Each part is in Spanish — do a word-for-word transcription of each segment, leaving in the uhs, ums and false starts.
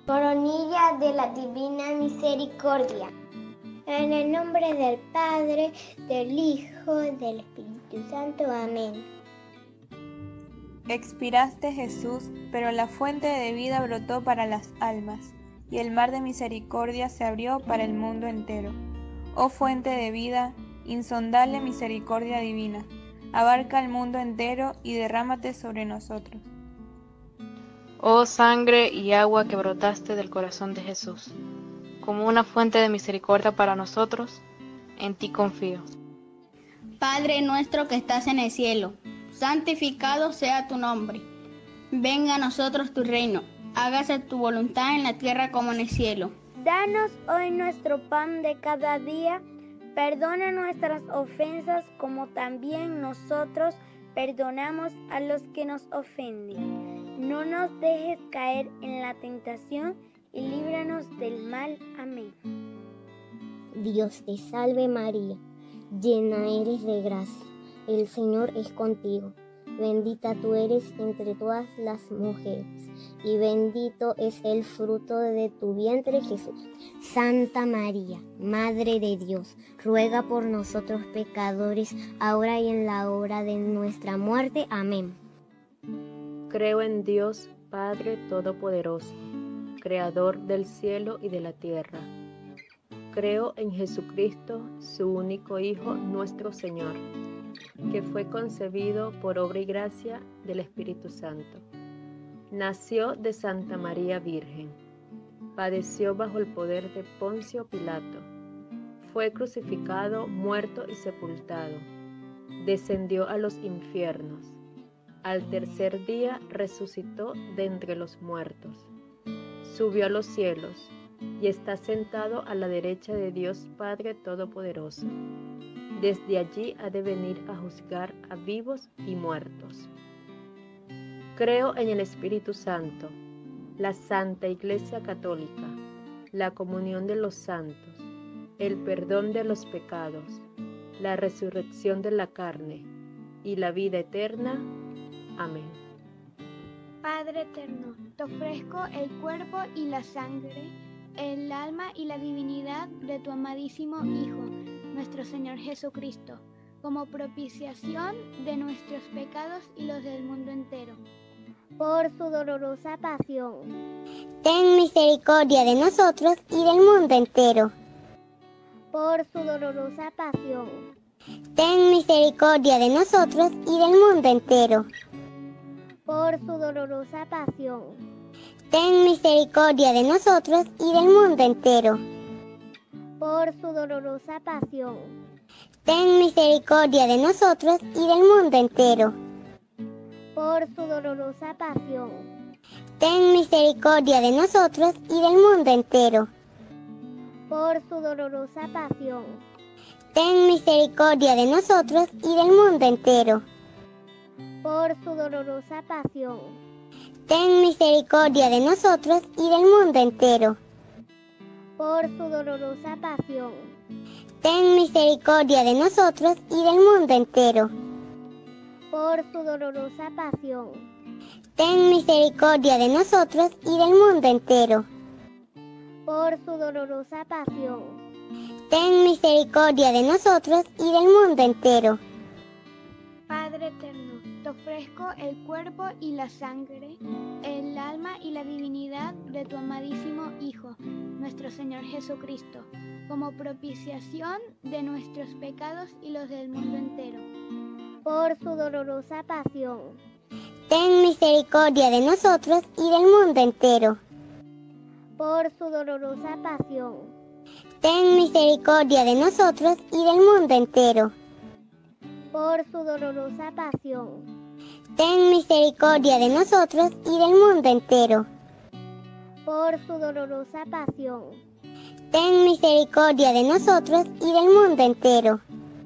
Coronilla de la Divina Misericordia. En el nombre del Padre, del Hijo, del Espíritu Santo. Amén. Expiraste, Jesús, pero la fuente de vida brotó para las almas, y el mar de misericordia se abrió para el mundo entero. Oh fuente de vida, insondable misericordia divina, abarca el mundo entero y derrámate sobre nosotros. Oh sangre y agua que brotaste del corazón de Jesús, como una fuente de misericordia para nosotros, en ti confío. Padre nuestro que estás en el cielo, santificado sea tu nombre. Venga a nosotros tu reino, hágase tu voluntad en la tierra como en el cielo. Danos hoy nuestro pan de cada día, perdona nuestras ofensas como también nosotros perdonamos a los que nos ofenden. No nos dejes caer en la tentación y líbranos del mal. Amén. Dios te salve María, llena eres de gracia, el Señor es contigo. Bendita tú eres entre todas las mujeres, y bendito es el fruto de tu vientre, Jesús. Santa María, Madre de Dios, ruega por nosotros pecadores, ahora y en la hora de nuestra muerte. Amén. Creo en Dios, Padre Todopoderoso, Creador del cielo y de la tierra. Creo en Jesucristo, su único Hijo, nuestro Señor, que fue concebido por obra y gracia del Espíritu Santo. Nació de Santa María Virgen. Padeció bajo el poder de Poncio Pilato. Fue crucificado, muerto y sepultado. Descendió a los infiernos. Al tercer día resucitó de entre los muertos. Subió a los cielos y está sentado a la derecha de Dios Padre Todopoderoso. Desde allí ha de venir a juzgar a vivos y muertos. Creo en el Espíritu Santo, la Santa Iglesia Católica, la comunión de los santos, el perdón de los pecados, la resurrección de la carne y la vida eterna. Amén. Padre eterno, te ofrezco el cuerpo y la sangre, el alma y la divinidad de tu amadísimo Hijo, nuestro Señor Jesucristo, como propiciación de nuestros pecados y los del mundo entero. Por su dolorosa pasión, ten misericordia de nosotros y del mundo entero. Por su dolorosa pasión, ten misericordia de nosotros y del mundo entero. Por su dolorosa pasión, ten misericordia de nosotros y del mundo entero. Por su dolorosa pasión, ten misericordia de nosotros y del mundo entero. Por su dolorosa pasión, ten misericordia de nosotros y del mundo entero. Por su dolorosa pasión, ten misericordia de nosotros y del mundo entero. Por su dolorosa pasión, ten misericordia de nosotros y del mundo entero. Por su dolorosa pasión, ten misericordia de nosotros y del mundo entero. Por su dolorosa pasión, ten misericordia de nosotros y del mundo entero. Por su dolorosa pasión, ten misericordia de nosotros y del mundo entero. Padre eterno, te ofrezco el cuerpo y la sangre, el alma y la divinidad de tu amadísimo Hijo, nuestro Señor Jesucristo, como propiciación de nuestros pecados y los del mundo entero. Por su dolorosa pasión, ten misericordia de nosotros y del mundo entero. Por su dolorosa pasión, ten misericordia de nosotros y del mundo entero. Por su dolorosa pasión, ten misericordia de nosotros y del mundo entero. Por su dolorosa pasión, ten misericordia de nosotros y del mundo entero.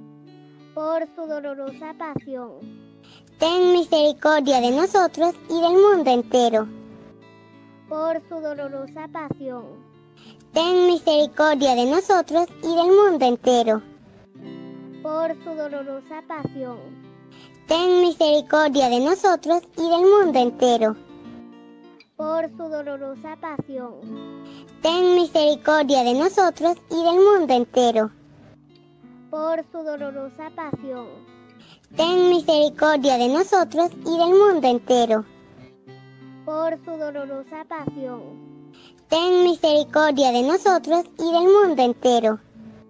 Por su dolorosa pasión, ten misericordia de nosotros y del mundo entero. Por su dolorosa pasión, ten misericordia de nosotros y del mundo entero. Por su dolorosa pasión, ten misericordia de nosotros y del mundo entero. por su dolorosa pasión. Ten misericordia de nosotros y del mundo entero. Por su dolorosa pasión. Ten misericordia de nosotros y del mundo entero. Por su dolorosa pasión. Ten misericordia de nosotros y del mundo entero.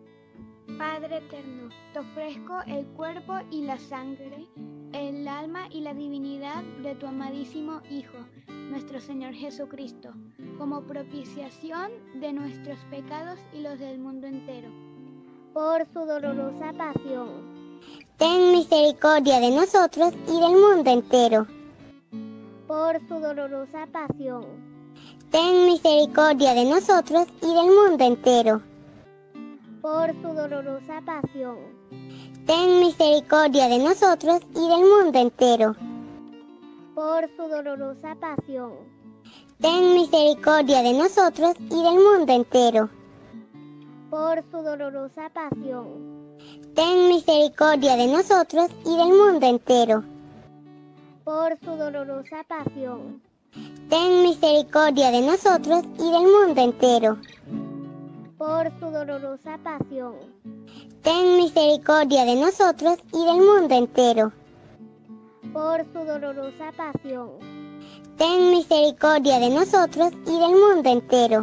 Padre eterno, te ofrezco el cuerpo y la sangre, el alma y la divinidad de tu amadísimo Hijo, nuestro Señor Jesucristo, como propiciación de nuestros pecados y los del mundo entero. Por su dolorosa pasión. Ten misericordia de nosotros y del mundo entero. Por su dolorosa pasión. Ten misericordia de nosotros y del mundo entero. Por su dolorosa pasión. Ten misericordia de nosotros y del mundo entero. Por su dolorosa pasión. Ten misericordia de nosotros y del mundo entero. Por su dolorosa pasión. Ten misericordia de nosotros y del mundo entero. Por su dolorosa pasión. Ten misericordia de nosotros y del mundo entero. Por su dolorosa pasión. Ten misericordia de nosotros y del mundo entero. Por su dolorosa pasión. Ten misericordia de nosotros y del mundo entero.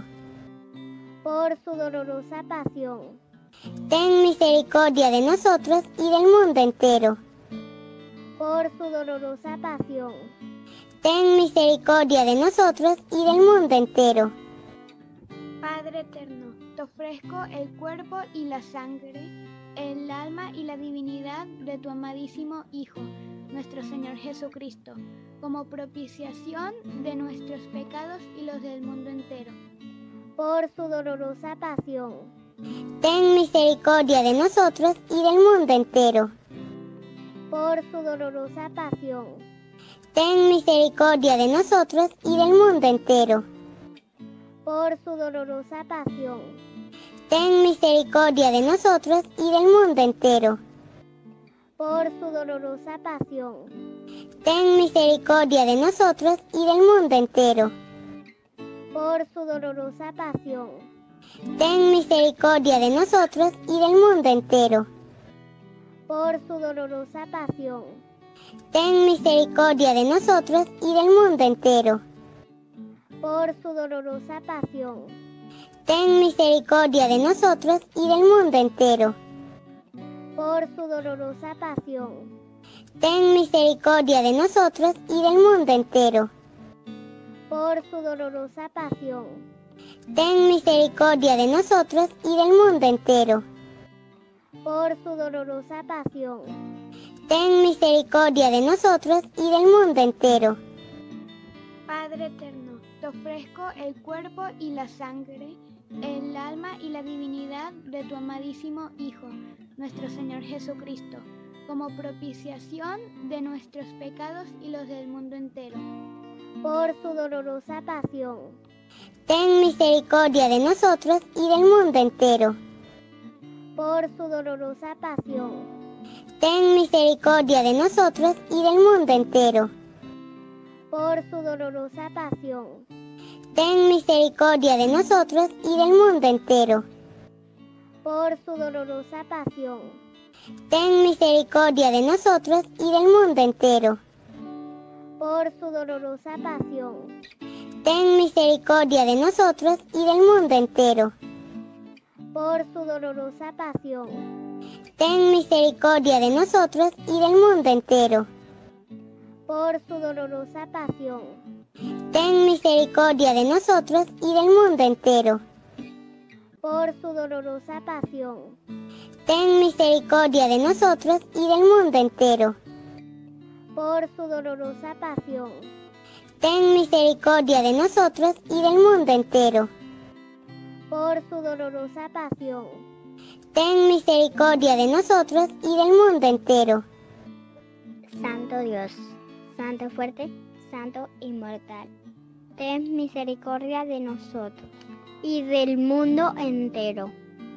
Por su dolorosa pasión. Ten misericordia de nosotros y del mundo entero. Por su dolorosa pasión. Ten misericordia de nosotros y del mundo entero. Padre eterno, te ofrezco el cuerpo y la sangre, el alma y la divinidad de tu amadísimo Hijo, nuestro Señor Jesucristo, como propiciación de nuestros pecados y los del mundo entero. Por su dolorosa pasión. Ten misericordia de nosotros y del mundo entero. Por su dolorosa pasión. Ten misericordia de nosotros y del mundo entero. Por su dolorosa pasión. Ten misericordia de nosotros y del mundo entero. Por su dolorosa pasión. Ten misericordia de nosotros y del mundo entero. Por su dolorosa pasión. Ten misericordia de nosotros y del mundo entero. Por su dolorosa pasión. Ten misericordia de nosotros y del mundo entero. Por su dolorosa pasión. Ten misericordia de nosotros y del mundo entero. Por su dolorosa pasión. Ten misericordia de nosotros y del mundo entero. Por su dolorosa pasión. Ten misericordia de nosotros y del mundo entero. Por su dolorosa pasión. Ten misericordia de nosotros y del mundo entero. Padre eterno, te ofrezco el cuerpo y la sangre, el alma y la divinidad de tu amadísimo Hijo, nuestro Señor Jesucristo, como propiciación de nuestros pecados y los del mundo entero. Por su dolorosa pasión. Ten misericordia de nosotros y del mundo entero. Por su dolorosa pasión. Ten misericordia de nosotros y del mundo entero. Por su dolorosa pasión. Ten misericordia de nosotros y del mundo entero. Por su dolorosa pasión. Ten misericordia de nosotros y del mundo entero. Por su dolorosa pasión. Ten misericordia de nosotros y del mundo entero. Por su dolorosa pasión. Ten misericordia de nosotros y del mundo entero. Por su dolorosa pasión. Ten misericordia de nosotros y del mundo entero. Por su dolorosa pasión. Ten misericordia de nosotros y del mundo entero. Por su dolorosa pasión. Ten misericordia de nosotros y del mundo entero. Por su dolorosa pasión. Ten misericordia de nosotros y del mundo entero. Santo Dios, Santo fuerte, Santo inmortal, ten misericordia de nosotros y del mundo entero.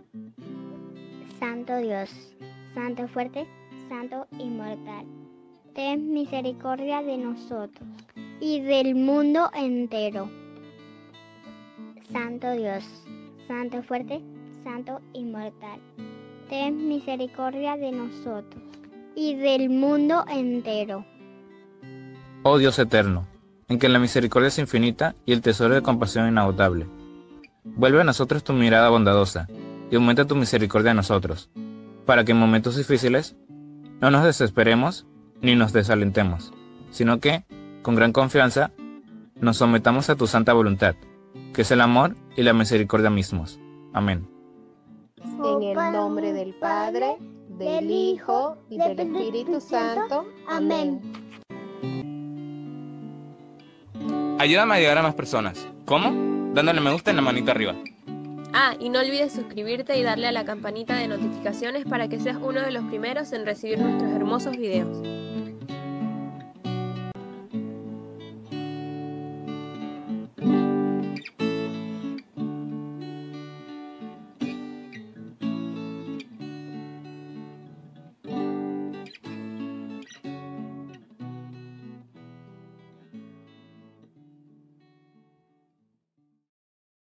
Santo Dios, Santo fuerte, Santo inmortal, ten misericordia de nosotros y del mundo entero. Santo Dios, Santo fuerte, Santo inmortal, ten misericordia de nosotros y del mundo entero. Oh Dios eterno, en que la misericordia es infinita y el tesoro de compasión inagotable, vuelve a nosotros tu mirada bondadosa y aumenta tu misericordia a nosotros, para que en momentos difíciles no nos desesperemos ni nos desalentemos, sino que, con gran confianza, nos sometamos a tu santa voluntad, que es el amor y la misericordia mismos. Amén. En el nombre del Padre, del Hijo y del Espíritu Santo. Amén. Ayúdame a llegar a más personas. ¿Cómo? Dándole me gusta en la manita arriba. Ah, y no olvides suscribirte y darle a la campanita de notificaciones para que seas uno de los primeros en recibir nuestros hermosos videos.